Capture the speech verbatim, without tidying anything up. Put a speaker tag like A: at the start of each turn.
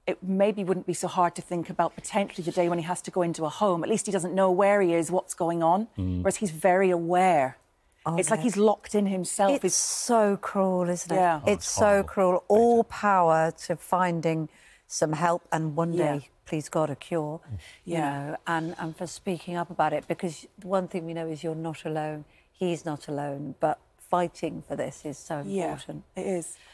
A: it maybe wouldn't be so hard to think about potentially the day when he has to go into a home. At least he doesn't know where he is, what's going on,
B: Mm.
A: whereas he's very aware.
C: Oh,
A: it's
C: no.
A: like he's locked in himself.
C: It's so cruel, isn't it?
A: Yeah.
B: Oh,
C: it's
B: it's
C: so
B: horrible.
C: cruel. All power to finding some help and one
A: Yeah.
C: day, please God, a cure, you
A: Yeah.
C: know, and, and for speaking up about it, because the one thing we know is you're not alone. He's not alone, but fighting for this is so important.
A: Yeah, it is.